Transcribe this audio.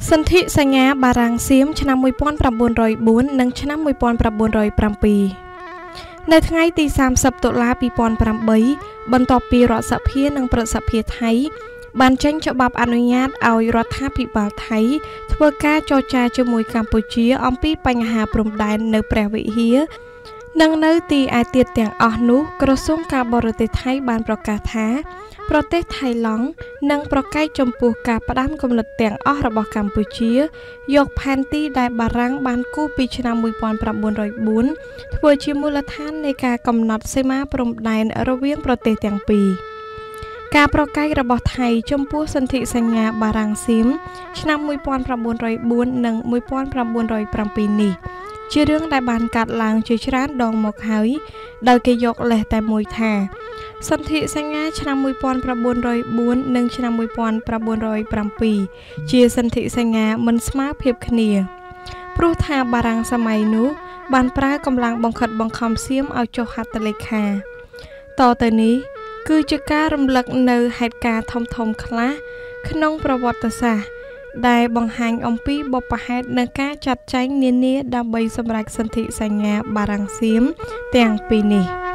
សន្ធិសញ្ញាបារាំងសៀមឆ្នាំ1904និងឆ្នាំ1907នៅថ្ងៃទី30តុលា2008បន្ទាប់ពីរដ្ឋសភានិងព្រឹទ្ធសភាថៃបានចេញច្បាប់អនុញ្ញាតឲ្យរដ្ឋាភិបាលថៃធ្វើការចរចាជាមួយកម្ពុជាអំពីបញ្ហាព្រំដែននៅព្រះវិហារនិងនៅទីឯទៀតទាំងអស់នោះក្រសួងការបរទេសថៃបានប្រកាសថាប្រទេសថៃឡង់នឹងប្រកែកចំពោះការផ្ដាំគំនិតទាំងអស់របស់កម្ពុជាយកផែនទីដែលបារាំងបានគូសពីឆ្នាំ1904ធ្វើជាមូលដ្ឋាននៃការកំណត់សីមាព្រំដែនរវាងប្រទេសទាំងពីរការប្រកែករបស់ថៃចំពោះសន្ធិសញ្ញាបារាំងសៀមឆ្នាំ1904និង1907នេះជារឿងដែលបានកាត់ឡើងជាច្រើនដងមកហើយដោយគេយកលេសតែមួយថាសន្ធិសញ្ញាឆ្នាំ1904និងឆ្នាំ1907ជាសន្ធិសញ្ញាមិនស្មើភាពគ្នាព្រោះថាបារាំងសម័យនោះបានប្រើកម្លាំងបង្ខិតបង្ខំសៀមឲ្យចុះហត្ថលេខាតទៅនេះគឺជាការរំលឹកនៅហេតុការណ៍ធំៗខ្លះក្នុងប្រវត្តិសាស្ត្រដែលបង្ហាញអំពីបុព្វហេតុនិងការចាត់ចែងនានាដើម្បីសម្រេចសន្ធិសញ្ញាបារាំងសៀមទាំងពីរនេះ